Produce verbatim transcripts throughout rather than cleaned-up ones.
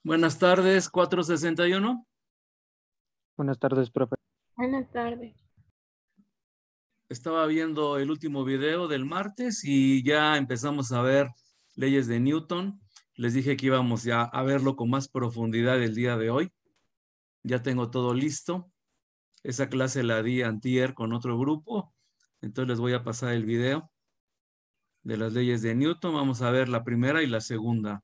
Buenas tardes, cuatrocientos sesenta y uno. Buenas tardes, profe. Buenas tardes. Estaba viendo el último video del martes y ya empezamos a ver leyes de Newton. Les dije que íbamos ya a verlo con más profundidad el día de hoy. Ya tengo todo listo. Esa clase la di antier con otro grupo. Entonces les voy a pasar el video de las leyes de Newton. Vamos a ver la primera y la segunda.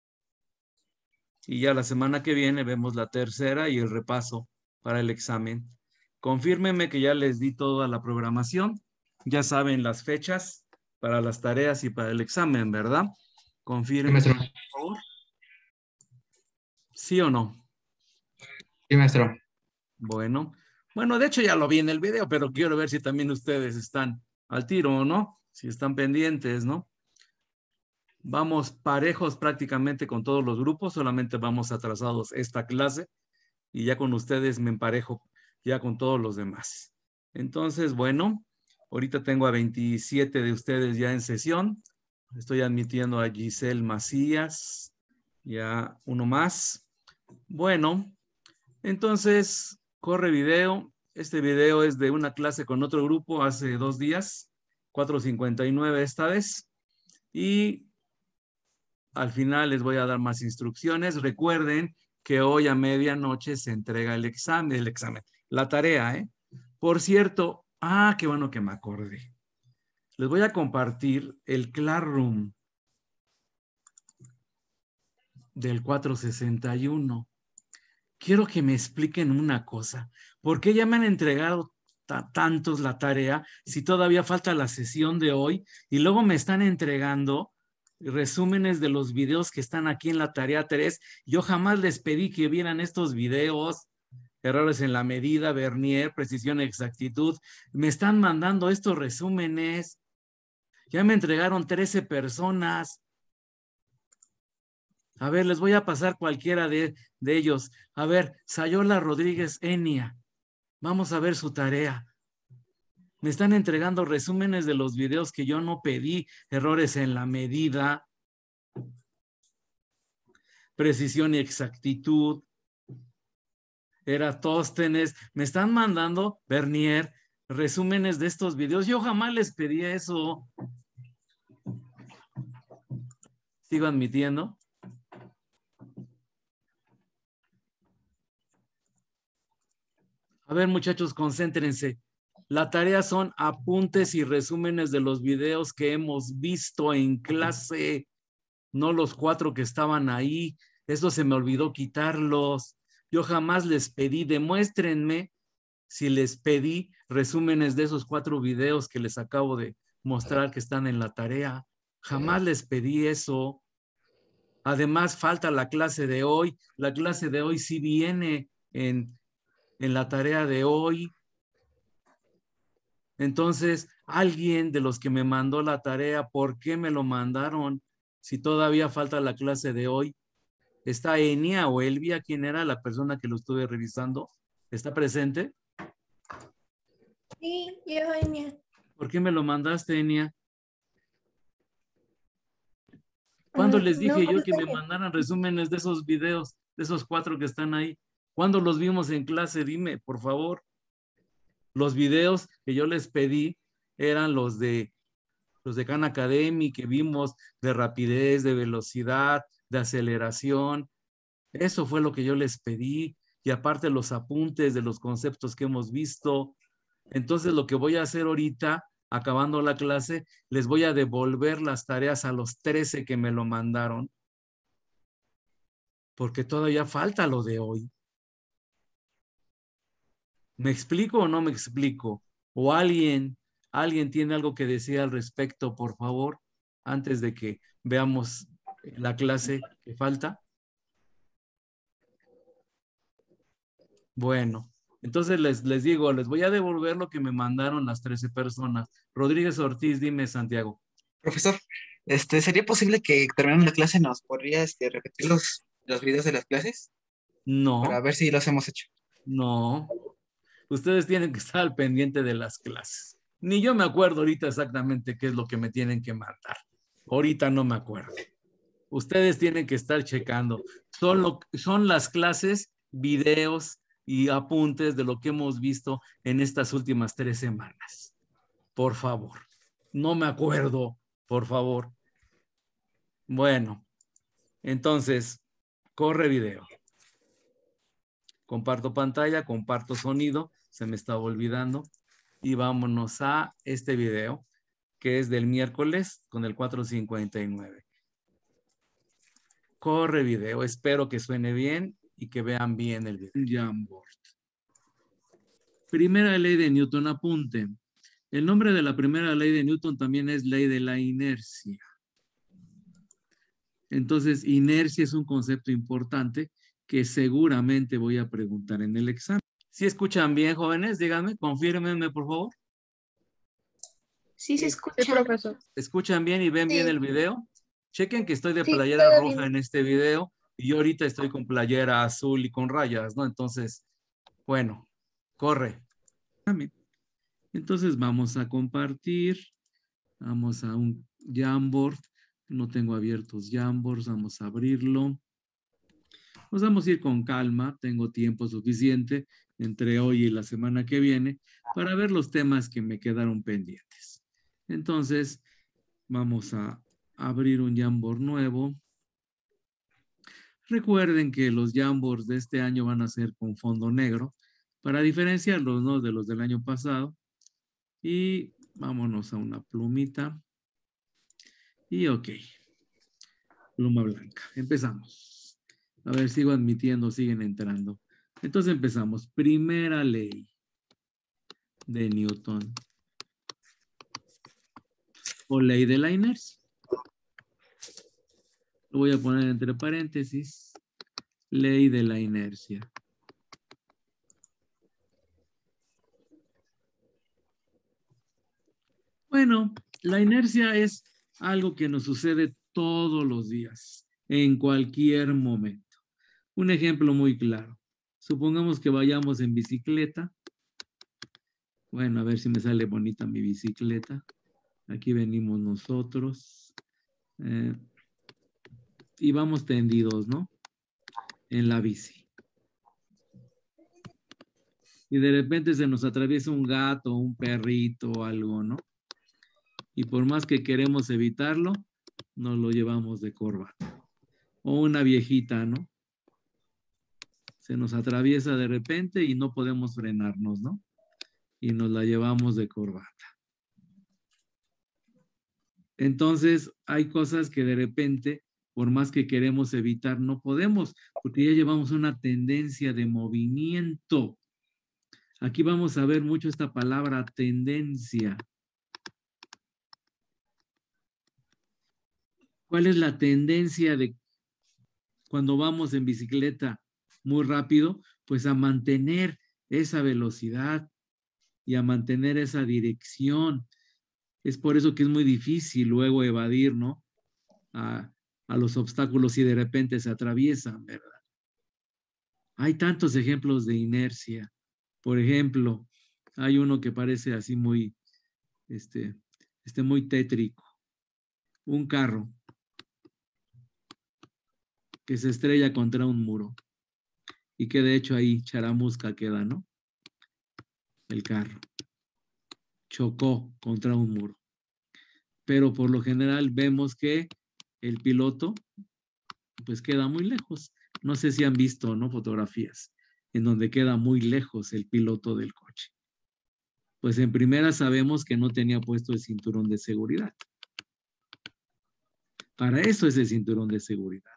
Y ya la semana que viene vemos la tercera y el repaso para el examen. Confírmenme que ya les di toda la programación. Ya saben las fechas para las tareas y para el examen, ¿verdad? Confirmen, Sí, por favor. ¿Sí o no? Sí, maestro. Bueno. Bueno, de hecho ya lo vi en el video, pero quiero ver si también ustedes están al tiro o no. Si están pendientes, ¿no? Vamos parejos prácticamente con todos los grupos. Solamente vamos atrasados esta clase. Y ya con ustedes me emparejo ya con todos los demás. Entonces, bueno, ahorita tengo a veintisiete de ustedes ya en sesión. Estoy admitiendo a Giselle Macías, ya uno más. Bueno, entonces, corre video. Este video es de una clase con otro grupo hace dos días, cuatro cincuenta y nueve esta vez. Y al final les voy a dar más instrucciones. Recuerden que hoy a medianoche se entrega el examen, el examen, la tarea, ¿eh? Por cierto, ah, qué bueno que me acordé. Les voy a compartir el Classroom del cuatrocientos sesenta y uno. Quiero que me expliquen una cosa. ¿Por qué ya me han entregado tantos la tarea si todavía falta la sesión de hoy y luego me están entregando resúmenes de los videos que están aquí en la tarea tres? Yo jamás les pedí que vieran estos videos. Errores en la medida, vernier, precisión, exactitud. Me están mandando estos resúmenes. Ya me entregaron trece personas. A ver, les voy a pasar cualquiera de, de ellos. A ver, Sayola Rodríguez Enia. Vamos a ver su tarea. Me están entregando resúmenes de los videos que yo no pedí. Errores en la medida, precisión y exactitud, Eratóstenes. Me están mandando, Vernier, resúmenes de estos videos. Yo jamás les pedí eso. Sigo admitiendo. A ver, muchachos, concéntrense. La tarea son apuntes y resúmenes de los videos que hemos visto en clase, no los cuatro que estaban ahí. Eso se me olvidó quitarlos. Yo jamás les pedí, demuéstrenme si les pedí resúmenes de esos cuatro videos que les acabo de mostrar que están en la tarea. Jamás les pedí eso. Además, falta la clase de hoy. La clase de hoy sí viene en, en la tarea de hoy. Entonces, alguien de los que me mandó la tarea, ¿por qué me lo mandaron si todavía falta la clase de hoy? ¿Está Enia o Elvia? ¿Quién era la persona que lo estuve revisando? ¿Está presente? Sí, yo, Enia. ¿Por qué me lo mandaste, Enia? ¿Cuándo les Mm, no, dije yo que ahorita me que- mandaran resúmenes de esos videos, de esos cuatro que están ahí? ¿Cuándo los vimos en clase? Dime, por favor. Los videos que yo les pedí eran los de los de Khan Academy que vimos de rapidez, de velocidad, de aceleración. Eso fue lo que yo les pedí. Y aparte los apuntes de los conceptos que hemos visto. Entonces lo que voy a hacer ahorita, acabando la clase, les voy a devolver las tareas a los trece que me lo mandaron. Porque todavía falta lo de hoy. ¿Me explico o no me explico? ¿O alguien, alguien tiene algo que decir al respecto, por favor, antes de que veamos la clase que falta? Bueno, entonces les, les digo, les voy a devolver lo que me mandaron las trece personas. Rodríguez Ortiz, dime, Santiago. Profesor, este, ¿sería posible que terminando la clase nos podría este, repetir los, los videos de las clases? Para No, ver si los hemos hecho. no. Ustedes tienen que estar al pendiente de las clases. Ni yo me acuerdo ahorita exactamente qué es lo que me tienen que mandar. Ahorita no me acuerdo. Ustedes tienen que estar checando. Son, lo, son las clases, videos y apuntes de lo que hemos visto en estas últimas tres semanas. Por favor. No me acuerdo, por favor. Bueno, entonces, corre video. Comparto pantalla, comparto sonido, se me estaba olvidando. Y vámonos a este video, que es del miércoles con el cuatrocientos cincuenta y nueve. Corre video, espero que suene bien y que vean bien el video. Jamboard. Primera ley de Newton, apunten. El nombre de la primera ley de Newton también es ley de la inercia. Entonces, inercia es un concepto importante que seguramente voy a preguntar en el examen. ¿Sí escuchan bien, jóvenes? Díganme, confírmenme, por favor. Sí, se Sí, escucha. sí, profesor. ¿Escuchan bien y ven Sí. bien el video? Chequen que estoy de Sí, playera todo roja bien. en este video y yo ahorita estoy con playera azul y con rayas, ¿no? Entonces, bueno, corre. Entonces vamos a compartir. Vamos a un Jamboard. No tengo abiertos Jamboards. Vamos a abrirlo. Nos vamos a ir con calma. Tengo tiempo suficiente entre hoy y la semana que viene para ver los temas que me quedaron pendientes. Entonces, vamos a abrir un Jamboard nuevo. Recuerden que los Jamboards de este año van a ser con fondo negro para diferenciarlos, ¿no?, de los del año pasado. Y vámonos a una plumita. Y ok. Pluma blanca. Empezamos. A ver, sigo admitiendo, siguen entrando. Entonces empezamos. Primera ley de Newton. O ley de la inercia. Lo voy a poner entre paréntesis. Ley de la inercia. Bueno, la inercia es algo que nos sucede todos los días, en cualquier momento. Un ejemplo muy claro. Supongamos que vayamos en bicicleta. Bueno, a ver si me sale bonita mi bicicleta. Aquí venimos nosotros. Eh, y vamos tendidos, ¿no? En la bici. Y de repente se nos atraviesa un gato, un perrito o algo, ¿no? Y por más que queremos evitarlo, nos lo llevamos de corbata. O una viejita, ¿no? Se nos atraviesa de repente y no podemos frenarnos, ¿no? Y nos la llevamos de corbata. Entonces, hay cosas que de repente, por más que queremos evitar, no podemos, porque ya llevamos una tendencia de movimiento. Aquí vamos a ver mucho esta palabra tendencia. ¿Cuál es la tendencia de cuando vamos en bicicleta muy rápido? Pues a mantener esa velocidad y a mantener esa dirección. Es por eso que es muy difícil luego evadir, ¿no? A, a los obstáculos si de repente se atraviesan, ¿verdad? Hay tantos ejemplos de inercia. Por ejemplo, hay uno que parece así muy, este, este muy tétrico. Un carro que se estrella contra un muro y que de hecho ahí charamusca queda, ¿no? El carro chocó contra un muro. Pero por lo general vemos que el piloto pues queda muy lejos. No sé si han visto, ¿no?, fotografías en donde queda muy lejos el piloto del coche. Pues en primera sabemos que no tenía puesto el cinturón de seguridad. Para eso es el cinturón de seguridad.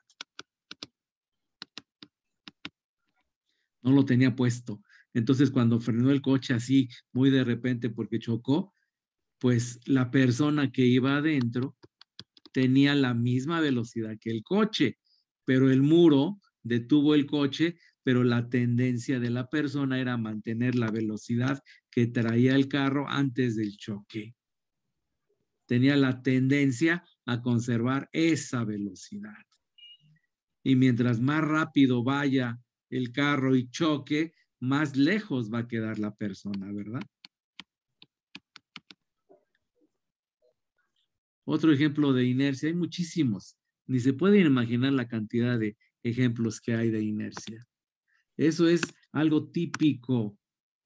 No lo tenía puesto. Entonces cuando frenó el coche así, muy de repente porque chocó, pues la persona que iba adentro tenía la misma velocidad que el coche, pero el muro detuvo el coche, pero la tendencia de la persona era mantener la velocidad que traía el carro antes del choque. Tenía la tendencia a conservar esa velocidad. Y mientras más rápido vaya el carro y choque, más lejos va a quedar la persona, ¿verdad? Otro ejemplo de inercia, hay muchísimos. Ni se pueden imaginar la cantidad de ejemplos que hay de inercia. Eso es algo típico.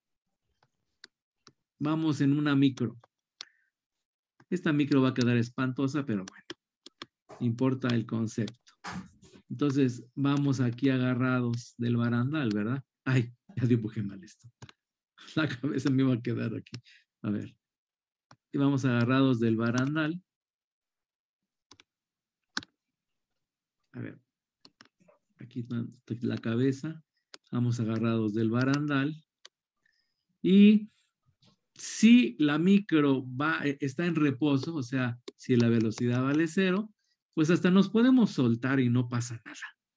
Vamos en una micro. Esta micro va a quedar espantosa, pero bueno, importa el concepto. Entonces, vamos aquí agarrados del barandal, ¿verdad? Ay, ya dibujé mal esto. La cabeza me iba a quedar aquí. A ver. Y vamos agarrados del barandal. A ver. Aquí está la cabeza. Vamos agarrados del barandal. Y si la micro va, está en reposo, o sea, si la velocidad vale cero, pues hasta nos podemos soltar y no pasa nada.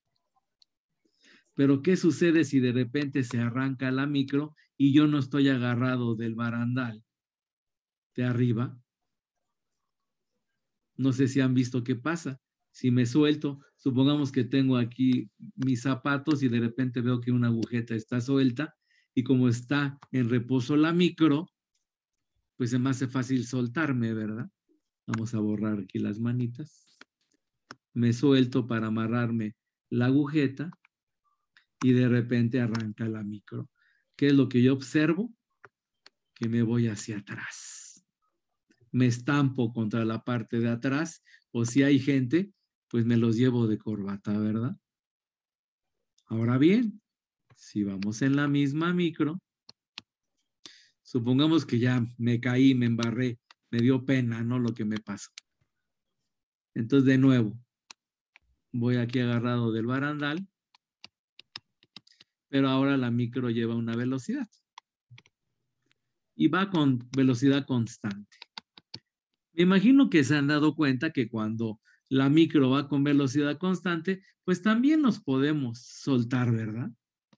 Pero ¿qué sucede si de repente se arranca la micro y yo no estoy agarrado del barandal de arriba? No sé si han visto qué pasa. Si me suelto, supongamos que tengo aquí mis zapatos y de repente veo que una agujeta está suelta y como está en reposo la micro, pues se me hace fácil soltarme, ¿verdad? Vamos a borrar aquí las manitas. Me suelto para amarrarme la agujeta y de repente arranca la micro. ¿Qué es lo que yo observo? Que me voy hacia atrás. Me estampo contra la parte de atrás o si hay gente, pues me los llevo de corbata, ¿verdad? Ahora bien, si vamos en la misma micro, supongamos que ya me caí, me embarré, me dio pena, ¿no? Lo que me pasó. Entonces, de nuevo, voy aquí agarrado del barandal, pero ahora la micro lleva una velocidad y va con velocidad constante. Me imagino que se han dado cuenta que cuando la micro va con velocidad constante, pues también nos podemos soltar, ¿verdad?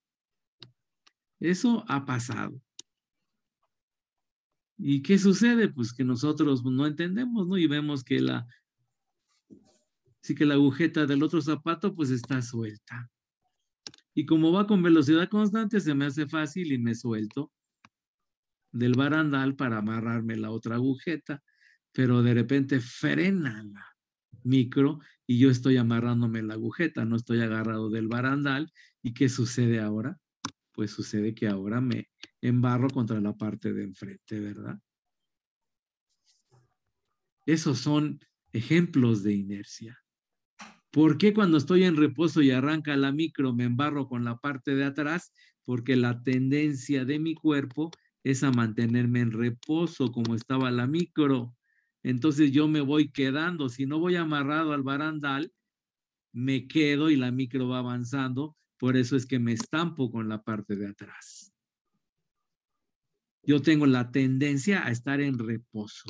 Eso ha pasado. ¿Y qué sucede? Pues que nosotros no entendemos, ¿no? Y vemos que la, sí que la agujeta del otro zapato pues está suelta. Y como va con velocidad constante, se me hace fácil y me suelto del barandal para amarrarme la otra agujeta, pero de repente frena la micro y yo estoy amarrándome la agujeta, no estoy agarrado del barandal. ¿Y qué sucede ahora? Pues sucede que ahora me embarro contra la parte de enfrente, ¿verdad? Esos son ejemplos de inercia. ¿Por qué cuando estoy en reposo y arranca la micro me embarro con la parte de atrás? Porque la tendencia de mi cuerpo es a mantenerme en reposo como estaba la micro. Entonces yo me voy quedando. Si no voy amarrado al barandal, me quedo y la micro va avanzando. Por eso es que me estampo con la parte de atrás. Yo tengo la tendencia a estar en reposo.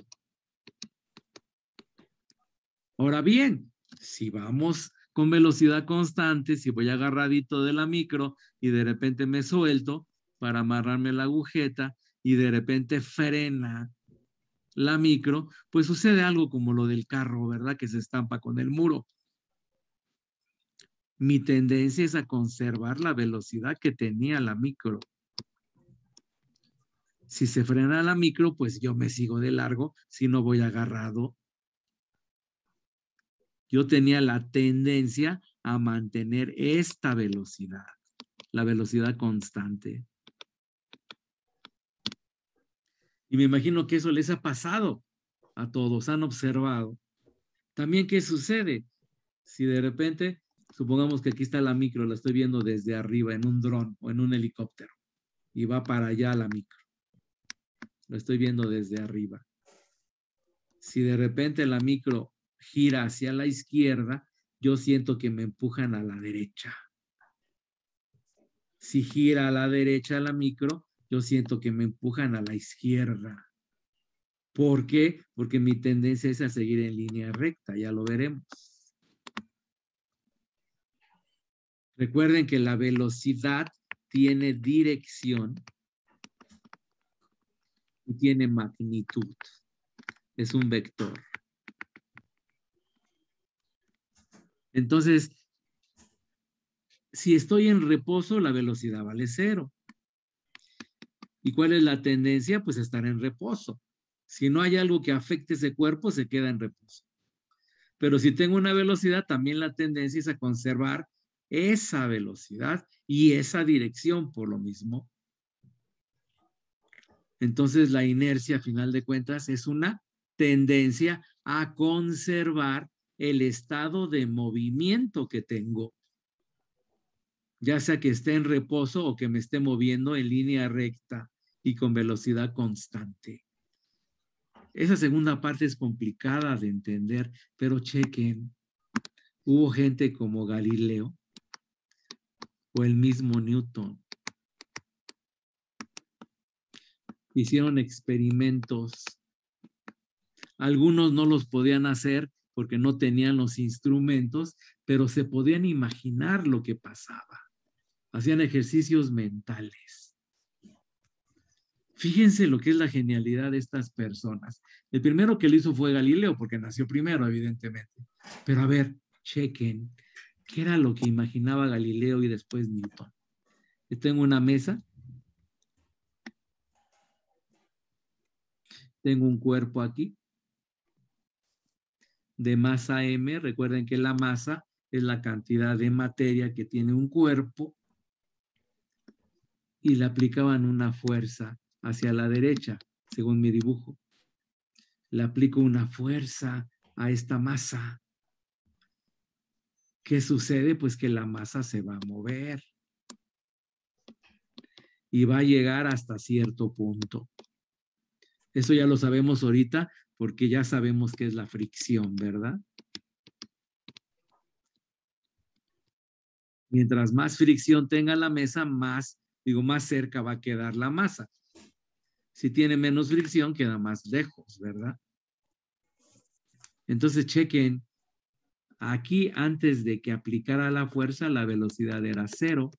Ahora bien, si vamos con velocidad constante, si voy agarradito de la micro y de repente me suelto para amarrarme la agujeta y de repente frena la micro, pues sucede algo como lo del carro, ¿verdad? Que se estampa con el muro. Mi tendencia es a conservar la velocidad que tenía la micro. Si se frena la micro, pues yo me sigo de largo, si no voy agarrado. Yo tenía la tendencia a mantener esta velocidad, la velocidad constante. Y me imagino que eso les ha pasado a todos, han observado. También, ¿qué sucede? Si de repente, supongamos que aquí está la micro, la estoy viendo desde arriba en un dron o en un helicóptero y va para allá la micro. Lo estoy viendo desde arriba. Si de repente la micro gira hacia la izquierda, yo siento que me empujan a la derecha. Si gira a la derecha la micro, yo siento que me empujan a la izquierda. ¿Por qué? Porque mi tendencia es a seguir en línea recta, ya lo veremos. Recuerden que la velocidad tiene dirección y tiene magnitud. Es un vector. Entonces, si estoy en reposo, la velocidad vale cero. ¿Y cuál es la tendencia? Pues estar en reposo. Si no hay algo que afecte ese cuerpo, se queda en reposo. Pero si tengo una velocidad, también la tendencia es a conservar esa velocidad y esa dirección por lo mismo. Entonces la inercia, a final de cuentas, es una tendencia a conservar el estado de movimiento que tengo, ya sea que esté en reposo o que me esté moviendo en línea recta y con velocidad constante. Esa segunda parte es complicada de entender, pero chequen, hubo gente como Galileo o el mismo Newton. Hicieron experimentos. Algunos no los podían hacer porque no tenían los instrumentos, pero se podían imaginar lo que pasaba. Hacían ejercicios mentales. Fíjense lo que es la genialidad de estas personas. El primero que lo hizo fue Galileo, porque nació primero, evidentemente. Pero a ver, chequen, ¿qué era lo que imaginaba Galileo y después Newton? Yo tengo una mesa. Tengo un cuerpo aquí de masa M. Recuerden que la masa es la cantidad de materia que tiene un cuerpo y le aplicaban una fuerza hacia la derecha, según mi dibujo. Le aplico una fuerza a esta masa. ¿Qué sucede? Pues que la masa se va a mover y va a llegar hasta cierto punto. Eso ya lo sabemos ahorita porque ya sabemos qué es la fricción, ¿verdad? Mientras más fricción tenga la mesa, más, digo, más cerca va a quedar la masa. Si tiene menos fricción, queda más lejos, ¿verdad? Entonces, chequen. Aquí, antes de que aplicara la fuerza, la velocidad era cero.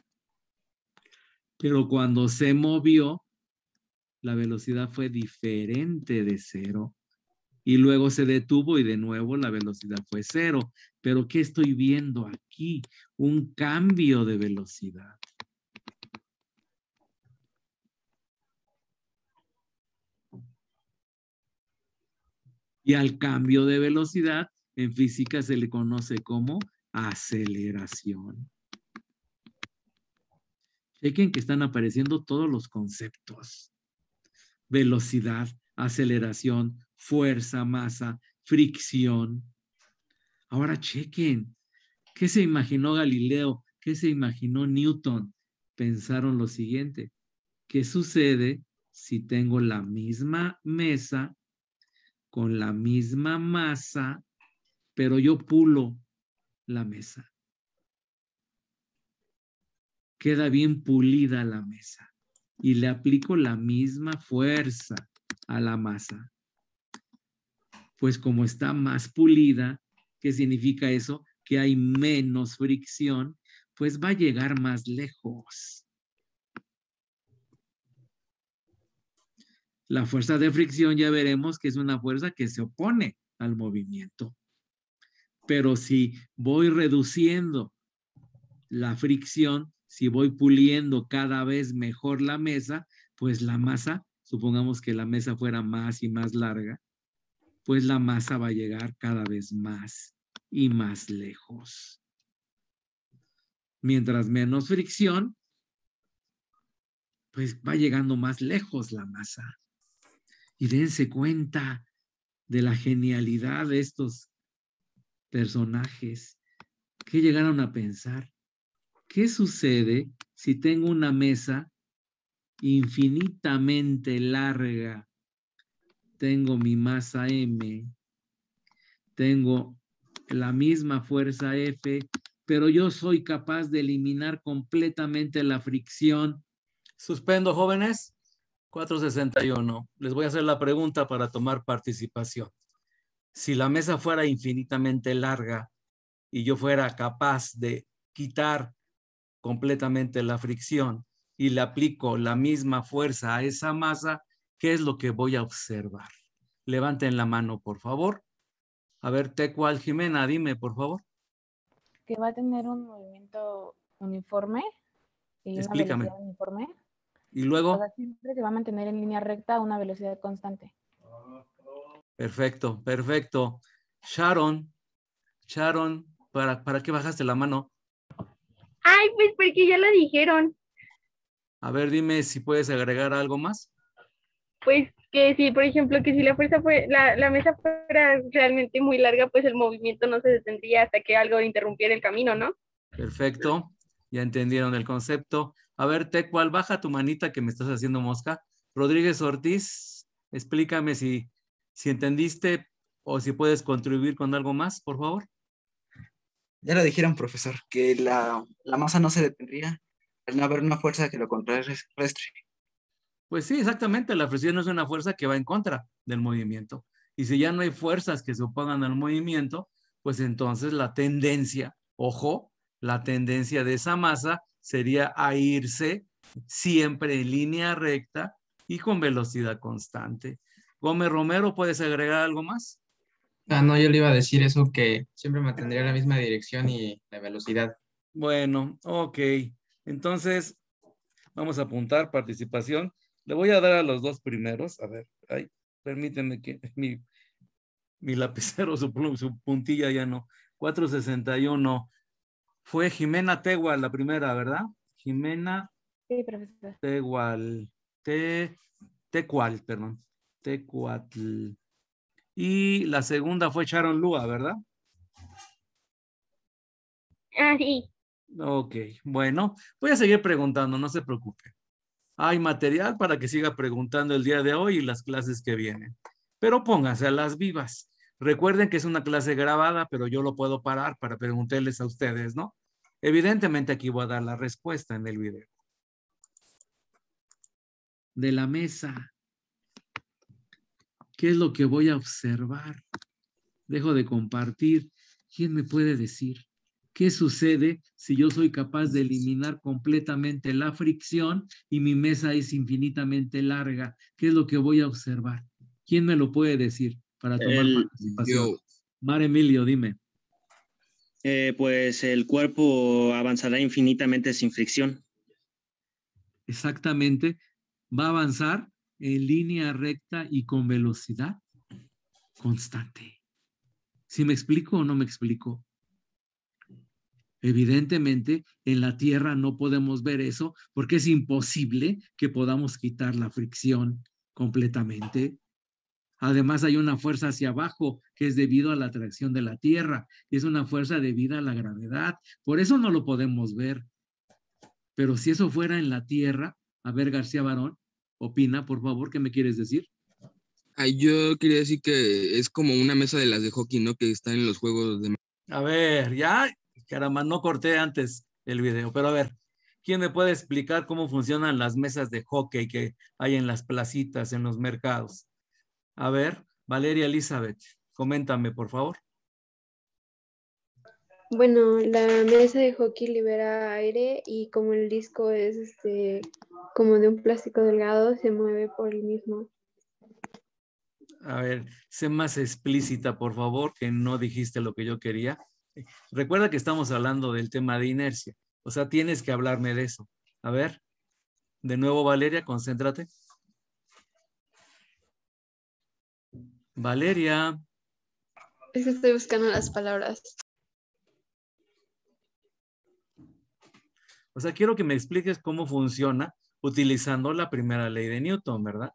Pero cuando se movió, la velocidad fue diferente de cero. Y luego se detuvo y de nuevo la velocidad fue cero. Pero ¿qué estoy viendo aquí? Un cambio de velocidad. Y al cambio de velocidad, en física se le conoce como aceleración. Chequen que están apareciendo todos los conceptos. Velocidad, aceleración, fuerza, masa, fricción. Ahora chequen, ¿qué se imaginó Galileo? ¿Qué se imaginó Newton? Pensaron lo siguiente, ¿qué sucede si tengo la misma mesa con la misma masa, pero yo pulo la mesa? Queda bien pulida la mesa y le aplico la misma fuerza a la masa. Pues como está más pulida, ¿qué significa eso? Que hay menos fricción, pues va a llegar más lejos. La fuerza de fricción ya veremos que es una fuerza que se opone al movimiento. Pero si voy reduciendo la fricción, si voy puliendo cada vez mejor la mesa, pues la masa, supongamos que la mesa fuera más y más larga, pues la masa va a llegar cada vez más y más lejos. Mientras menos fricción, pues va llegando más lejos la masa. Y dense cuenta de la genialidad de estos personajes que llegaron a pensar. ¿Qué sucede si tengo una mesa infinitamente larga? Tengo mi masa M, tengo la misma fuerza F, pero yo soy capaz de eliminar completamente la fricción. Suspendo, jóvenes. cuatro sesenta y uno. Les voy a hacer la pregunta para tomar participación. Si la mesa fuera infinitamente larga y yo fuera capaz de quitar completamente la fricción y le aplico la misma fuerza a esa masa, ¿qué es lo que voy a observar? Levanten la mano, por favor. A ver, Tecual Jimena, dime, por favor. Que va a tener un movimiento uniforme y una Explícame. velocidad uniforme. Y O luego. sea, siempre se va a mantener en línea recta a una velocidad constante. Perfecto, perfecto. Sharon, Sharon, ¿para, para qué bajaste la mano? Ay, pues porque ya lo dijeron. A ver, dime si puedes agregar algo más. Pues que si, por ejemplo, que si la fuerza fue, la, la mesa fuera realmente muy larga, pues el movimiento no se detendría hasta que algo interrumpiera el camino, ¿no? Perfecto, ya entendieron el concepto. A ver, Tecual, baja tu manita que me estás haciendo mosca. Rodríguez Ortiz, explícame si, si entendiste o si puedes contribuir con algo más, por favor. Ya lo dijeron, profesor, que la, la masa no se detendría al no haber una fuerza que lo contrarrestre. Pues sí, exactamente, la fricción es una fuerza que va en contra del movimiento. Y si ya no hay fuerzas que se opongan al movimiento, pues entonces la tendencia, ojo, la tendencia de esa masa sería a irse siempre en línea recta y con velocidad constante. Gómez Romero, ¿puedes agregar algo más? Ah, no, yo le iba a decir eso, que siempre mantendría la misma dirección y la velocidad. Bueno, ok. Entonces, vamos a apuntar participación. Le voy a dar a los dos primeros. A ver, ay, permíteme que mi, mi lapicero, su, su puntilla ya no. cuatrocientos sesenta y uno. Fue Jimena Tegual la primera, ¿verdad? Jimena Sí, profesor. Tegual. Te, Tecual, perdón. Tecuatl. Y la segunda fue Sharon Lua, ¿verdad? Ah, sí. Ok, bueno, voy a seguir preguntando, no se preocupe. Hay material para que siga preguntando el día de hoy y las clases que vienen. Pero pónganse a las vivas. Recuerden que es una clase grabada, pero yo lo puedo parar para preguntarles a ustedes, ¿no? Evidentemente aquí voy a dar la respuesta en el video. De la mesa. ¿Qué es lo que voy a observar? Dejo de compartir. ¿Quién me puede decir? ¿Qué sucede si yo soy capaz de eliminar completamente la fricción y mi mesa es infinitamente larga? ¿Qué es lo que voy a observar? ¿Quién me lo puede decir para tomar El, participación? yo, Mar Emilio, dime. eh, pues el cuerpo avanzará infinitamente sin fricción. Exactamente. Va a avanzar en línea recta y con velocidad constante. ¿Sí me explico o no me explico? Evidentemente, en la Tierra no podemos ver eso porque es imposible que podamos quitar la fricción completamente. Además, hay una fuerza hacia abajo que es debido a la atracción de la Tierra y es una fuerza debida a la gravedad. Por eso no lo podemos ver. Pero si eso fuera en la Tierra, a ver, García Barón, opina, por favor, ¿qué me quieres decir? Ay, yo quería decir que es como una mesa de las de hockey, ¿no? Que están en los juegos de... A ver, ya, caramba, no corté antes el video, pero a ver, ¿quién me puede explicar cómo funcionan las mesas de hockey que hay en las placitas, en los mercados? A ver, Valeria Elizabeth, coméntame, por favor. Bueno, la mesa de hockey libera aire y como el disco es este como de un plástico delgado, se mueve por el mismo. A ver, sé más explícita, por favor, que no dijiste lo que yo quería. Recuerda que estamos hablando del tema de inercia, o sea, tienes que hablarme de eso. A ver, de nuevo, Valeria, concéntrate. Valeria. Es que estoy buscando las palabras. O sea, quiero que me expliques cómo funciona utilizando la primera ley de Newton, ¿verdad?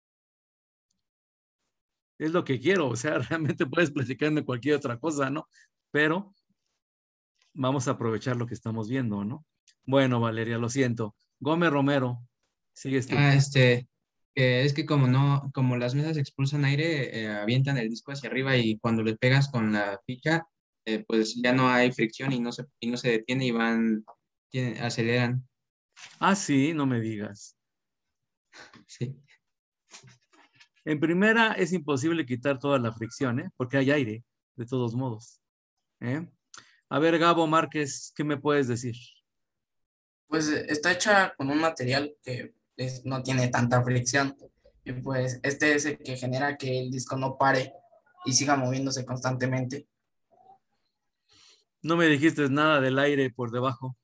Es lo que quiero, o sea, realmente puedes platicarme cualquier otra cosa, ¿no? Pero vamos a aprovechar lo que estamos viendo, ¿no? Bueno, Valeria, lo siento. Gómez Romero, sigues tú. Ah, este, que es que como no, como las mesas expulsan aire, eh, avientan el disco hacia arriba y cuando le pegas con la ficha, eh, pues ya no hay fricción y no se, y no se detiene y van, tienen- aceleran. Ah, sí, no me digas. Sí. En primera, es imposible quitar toda la fricción, ¿eh? Porque hay aire, de todos modos. ¿eh? A ver, Gabo Márquez, ¿qué me puedes decir? Pues eh, está hecha con un material que es- no tiene tanta fricción. Y pues este es el que genera que el disco no pare y siga moviéndose constantemente. No me dijiste nada del aire por debajo.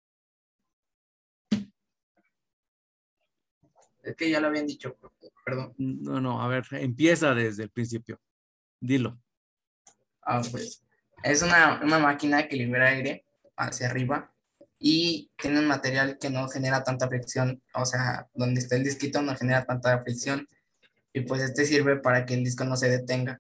Es que ya lo habían dicho, perdón. No, no, a ver, empieza desde el principio. Dilo. Ah, pues es una, una máquina que libera aire hacia arriba y tiene un material que no genera tanta fricción, o sea, donde está el disquito no genera tanta fricción y pues este sirve para que el disco no se detenga.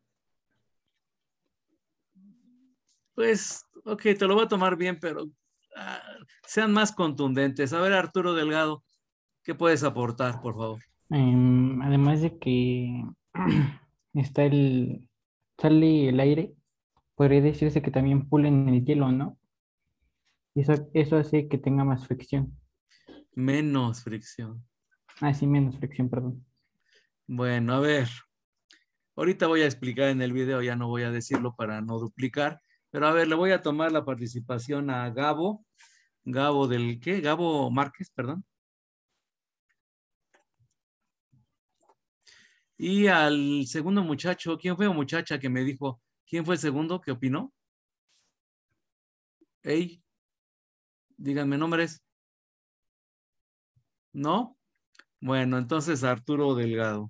Pues, ok, te lo voy a tomar bien, pero ah, sean más contundentes. A ver, Arturo Delgado, ¿qué puedes aportar, por favor? Em, además de que está el, sale el aire, podría decirse que también pulen el hielo, ¿no? Y eso, eso hace que tenga más fricción. Menos fricción. Ah, sí, menos fricción, perdón. Bueno, a ver. Ahorita voy a explicar en el video, ya no voy a decirlo para no duplicar, pero a ver, le voy a tomar la participación a Gabo. Gabo del, ¿qué? Gabo Márquez, perdón. Y al segundo muchacho, ¿quién fue o muchacha que me dijo? ¿Quién fue el segundo que opinó? Ey, díganme nombres. ¿No? Bueno, entonces Arturo Delgado.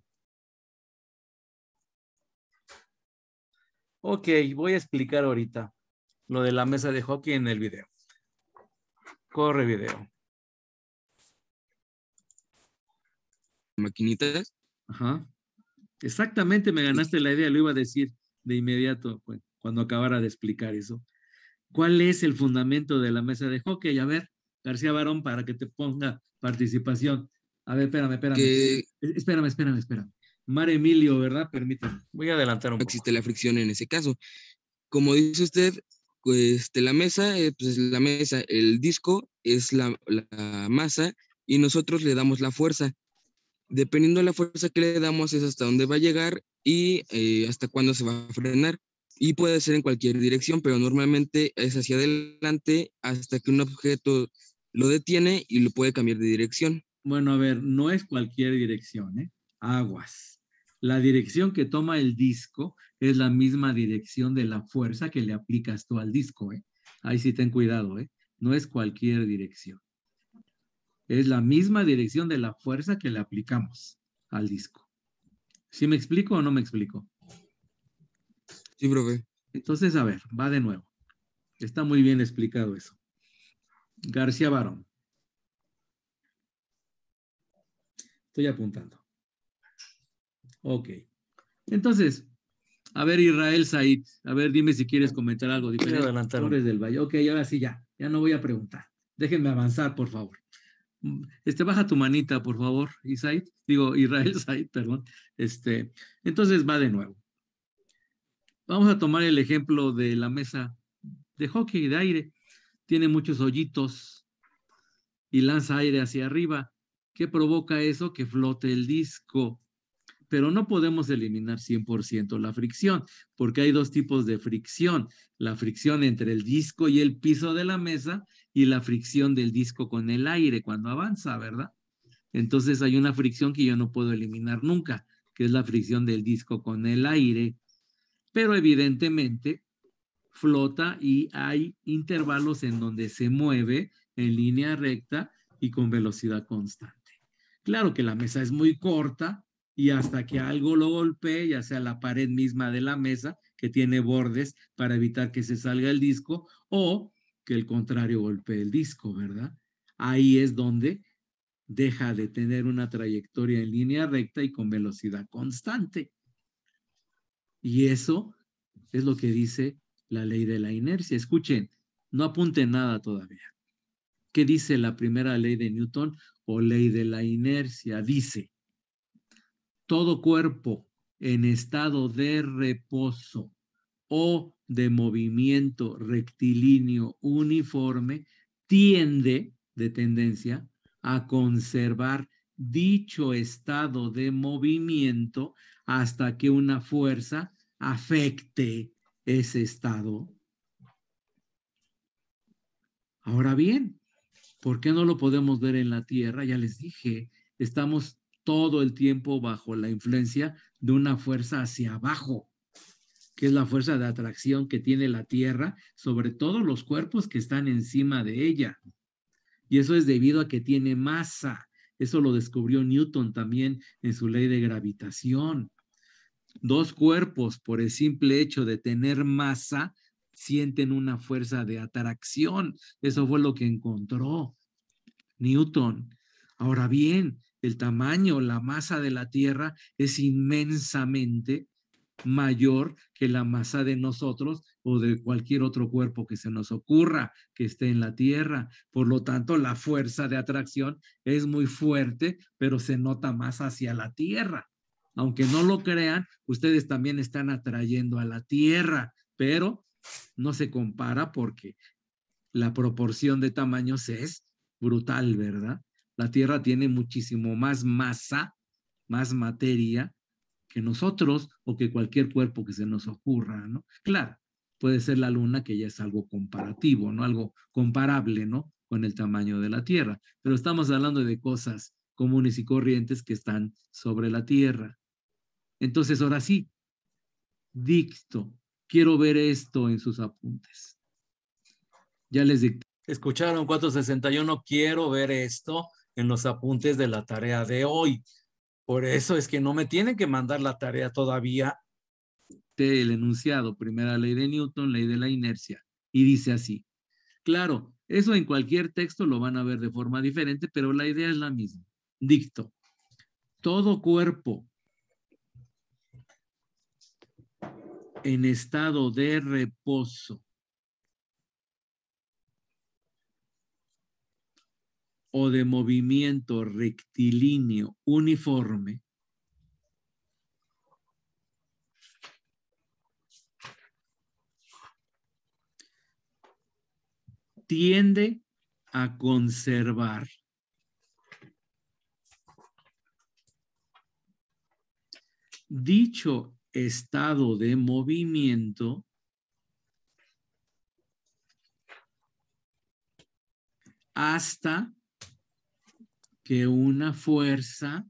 Ok, voy a explicar ahorita lo de la mesa de hockey en el video. Corre video. Maquinitas. Ajá. Exactamente, me ganaste la idea, lo iba a decir de inmediato pues, cuando acabara de explicar eso. ¿Cuál es el fundamento de la mesa de hockey? A ver, García Barón, para que te ponga participación. A ver, espérame, espérame. Que Espérame, espérame, espérame. Mar Emilio, ¿verdad? Permítame. Voy a adelantar un no poco. existe la fricción en ese caso. Como dice usted, pues de la mesa, eh, pues la mesa, el disco es la, la masa y nosotros le damos la fuerza. Dependiendo de la fuerza que le damos es hasta dónde va a llegar y eh, hasta cuándo se va a frenar. Y puede ser en cualquier dirección, pero normalmente es hacia adelante hasta que un objeto lo detiene y lo puede cambiar de dirección. Bueno, a ver, no es cualquier dirección, ¿eh? Aguas. La dirección que toma el disco es la misma dirección de la fuerza que le aplicas tú al disco, ¿eh? Ahí sí ten cuidado, ¿eh? No es cualquier dirección. Es la misma dirección de la fuerza que le aplicamos al disco. ¿Sí me explico o no me explico? Sí, profe. Entonces, a ver, va de nuevo. Está muy bien explicado eso. García Barón. Estoy apuntando. Ok. Entonces, a ver, Israel Said, a ver, dime si quieres comentar algo diferente. adelantar un Torres del Valle. Ok, ahora sí ya. Ya no voy a preguntar. Déjenme avanzar, por favor. Este, baja tu manita, por favor, Isaid. Digo, Israel Said, perdón. Este, entonces va de nuevo. Vamos a tomar el ejemplo de la mesa de hockey de aire. Tiene muchos hoyitos y lanza aire hacia arriba. ¿Qué provoca eso? Que flote el disco. Pero no podemos eliminar cien por ciento la fricción, porque hay dos tipos de fricción. La fricción entre el disco y el piso de la mesa y la fricción del disco con el aire cuando avanza, ¿verdad? Entonces hay una fricción que yo no puedo eliminar nunca, que es la fricción del disco con el aire. Pero evidentemente flota y hay intervalos en donde se mueve en línea recta y con velocidad constante. Claro que la mesa es muy corta y hasta que algo lo golpee, ya sea la pared misma de la mesa, que tiene bordes para evitar que se salga el disco, o que el contrario golpee el disco, ¿verdad? Ahí es donde deja de tener una trayectoria en línea recta y con velocidad constante. Y eso es lo que dice la ley de la inercia. Escuchen, no apunten nada todavía. ¿Qué dice la primera ley de Newton o ley de la inercia? Dice, todo cuerpo en estado de reposo o de movimiento rectilíneo uniforme tiende, de tendencia, a conservar dicho estado de movimiento hasta que una fuerza afecte ese estado. Ahora bien, ¿por qué no lo podemos ver en la Tierra? Ya les dije, estamos todo el tiempo bajo la influencia de una fuerza hacia abajo, que es la fuerza de atracción que tiene la Tierra sobre todos los cuerpos que están encima de ella. Y eso es debido a que tiene masa. Eso lo descubrió Newton también en su ley de gravitación. Dos cuerpos, por el simple hecho de tener masa, sienten una fuerza de atracción. Eso fue lo que encontró Newton. Ahora bien, el tamaño, la masa de la Tierra es inmensamente mayor que la masa de nosotros o de cualquier otro cuerpo que se nos ocurra que esté en la Tierra. Por lo tanto, la fuerza de atracción es muy fuerte, pero se nota más hacia la Tierra. Aunque no lo crean, ustedes también están atrayendo a la Tierra, pero no se compara porque la proporción de tamaños es brutal, ¿verdad? La Tierra tiene muchísimo más masa, más materia que nosotros o que cualquier cuerpo que se nos ocurra, ¿no? Claro, puede ser la Luna, que ya es algo comparativo, ¿no? Algo comparable, ¿no? Con el tamaño de la Tierra. Pero estamos hablando de cosas comunes y corrientes que están sobre la Tierra. Entonces, ahora sí, dicto. Quiero ver esto en sus apuntes. Ya les dicté. Escucharon cuatrocientos sesenta y uno, quiero ver esto en los apuntes de la tarea de hoy. Por eso es que no me tienen que mandar la tarea todavía del enunciado, primera ley de Newton, ley de la inercia. Y dice así. Claro, eso en cualquier texto lo van a ver de forma diferente, pero la idea es la misma. Dicto. Todo cuerpo en estado de reposo o de movimiento rectilíneo uniforme tiende a conservar dicho estado de movimiento hasta que una fuerza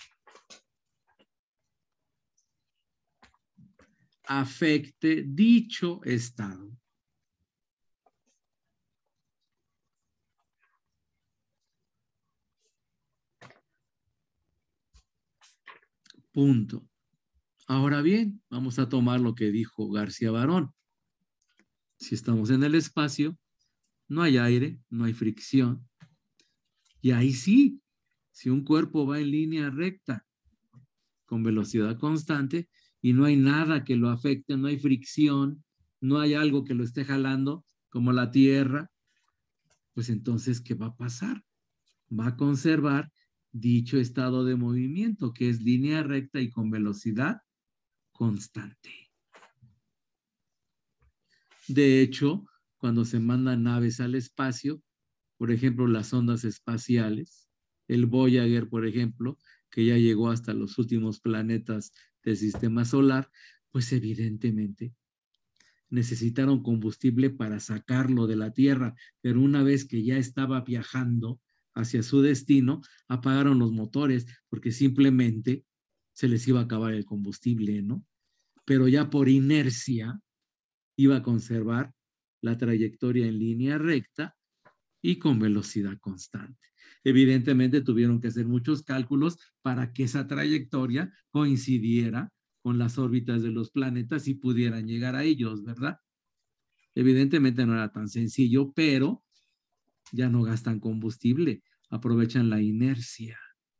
afecte dicho estado. Punto. Ahora bien, vamos a tomar lo que dijo García Barón. Si estamos en el espacio, no hay aire, no hay fricción. Y ahí sí, si un cuerpo va en línea recta, con velocidad constante, y no hay nada que lo afecte, no hay fricción, no hay algo que lo esté jalando, como la Tierra, pues entonces, ¿qué va a pasar? Va a conservar dicho estado de movimiento, que es línea recta y con velocidad constante. De hecho, cuando se mandan naves al espacio, por ejemplo, las ondas espaciales, el Voyager, por ejemplo, que ya llegó hasta los últimos planetas del sistema solar, pues evidentemente necesitaron combustible para sacarlo de la Tierra, pero una vez que ya estaba viajando hacia su destino, apagaron los motores porque simplemente se les iba a acabar el combustible, ¿no? Pero ya por inercia iba a conservar la trayectoria en línea recta y con velocidad constante. Evidentemente tuvieron que hacer muchos cálculos para que esa trayectoria coincidiera con las órbitas de los planetas y pudieran llegar a ellos, ¿verdad? Evidentemente no era tan sencillo, pero ya no gastan combustible, aprovechan la inercia.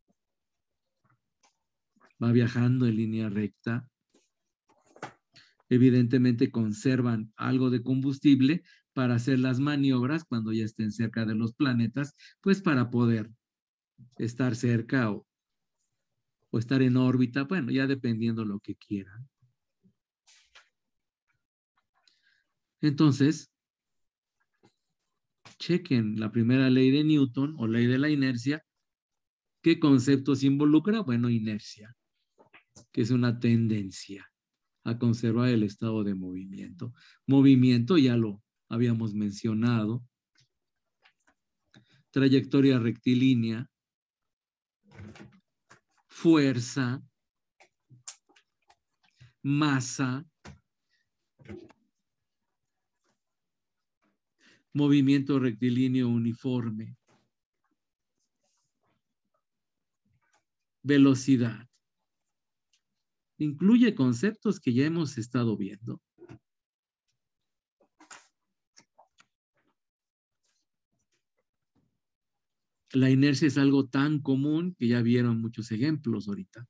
Va viajando en línea recta. Evidentemente conservan algo de combustible para hacer las maniobras cuando ya estén cerca de los planetas, pues para poder estar cerca o, o estar en órbita, bueno, ya dependiendo lo que quieran. Entonces, chequen la primera ley de Newton o ley de la inercia. ¿Qué conceptos involucra? Bueno, inercia, que es una tendencia a conservar el estado de movimiento. Movimiento ya lo habíamos mencionado. Trayectoria rectilínea. Fuerza. Masa. Movimiento rectilíneo uniforme. Velocidad. incluye conceptos que ya hemos estado viendo. La inercia es algo tan común que ya vieron muchos ejemplos ahorita.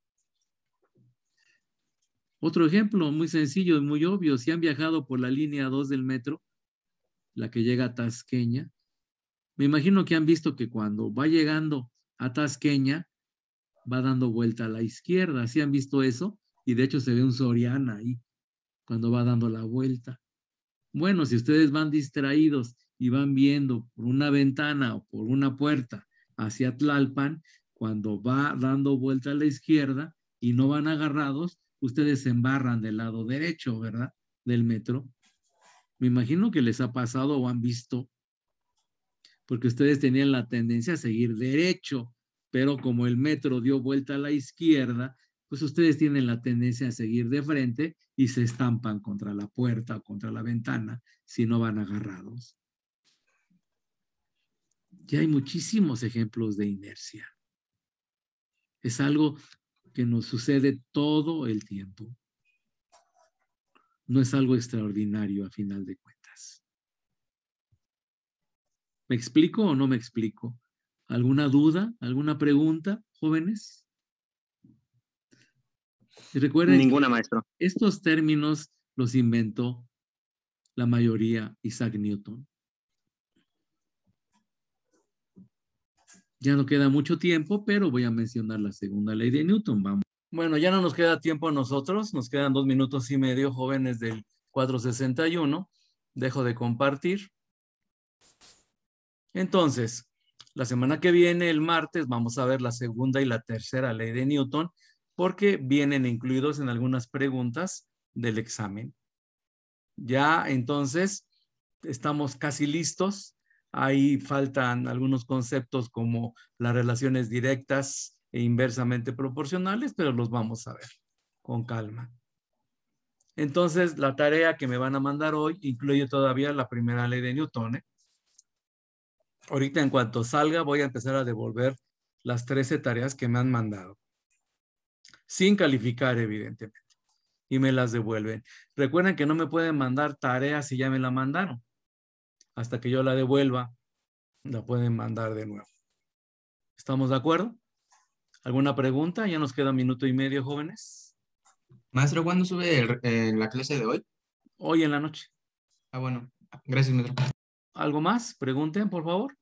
Otro ejemplo muy sencillo y muy obvio, si han viajado por la línea dos del metro, la que llega a Tasqueña, me imagino que han visto que cuando va llegando a Tasqueña, va dando vuelta a la izquierda. ¿Sí han visto eso? Y de hecho se ve un Soriana ahí, cuando va dando la vuelta. Bueno, si ustedes van distraídos y van viendo por una ventana o por una puerta hacia Tlalpan, cuando va dando vuelta a la izquierda y no van agarrados, ustedes se embarran del lado derecho, ¿verdad? Del metro. Me imagino que les ha pasado o han visto, porque ustedes tenían la tendencia a seguir derecho, pero como el metro dio vuelta a la izquierda, pues ustedes tienen la tendencia a seguir de frente y se estampan contra la puerta o contra la ventana si no van agarrados. Ya hay muchísimos ejemplos de inercia. Es algo que nos sucede todo el tiempo. No es algo extraordinario a final de cuentas. ¿Me explico o no me explico? ¿Alguna duda? ¿Alguna pregunta, jóvenes? Y recuerden, ninguna, maestro. Estos términos los inventó la mayoría Isaac Newton. Ya no queda mucho tiempo, pero voy a mencionar la segunda ley de Newton. Vamos. Bueno, ya no nos queda tiempo a nosotros. Nos quedan dos minutos y medio, jóvenes del cuatrocientos sesenta y uno. Dejo de compartir. Entonces, la semana que viene, el martes, vamos a ver la segunda y la tercera ley de Newton, porque vienen incluidos en algunas preguntas del examen. Ya, entonces, estamos casi listos. Ahí faltan algunos conceptos como las relaciones directas e inversamente proporcionales, pero los vamos a ver con calma. Entonces, la tarea que me van a mandar hoy incluye todavía la primera ley de Newton, ¿eh? Ahorita, en cuanto salga, voy a empezar a devolver las trece tareas que me han mandado. Sin calificar, evidentemente. Y me las devuelven. Recuerden que no me pueden mandar tareas si ya me la mandaron. Hasta que yo la devuelva, la pueden mandar de nuevo. ¿Estamos de acuerdo? ¿Alguna pregunta? Ya nos queda un minuto y medio, jóvenes. Maestro, ¿cuándo sube el- eh, la clase de hoy? Hoy en la noche. Ah, bueno. Gracias, maestro. ¿Algo más? Pregunten, por favor.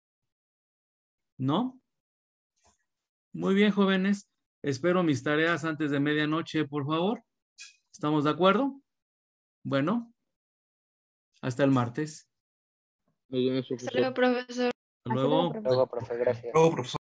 ¿No? Muy bien, jóvenes. Espero mis tareas antes de medianoche, por favor. ¿Estamos de acuerdo? Bueno. Hasta el martes. Hasta luego, profesor. Hasta luego. Hasta luego, Luego, profe, gracias. Luego, profesor.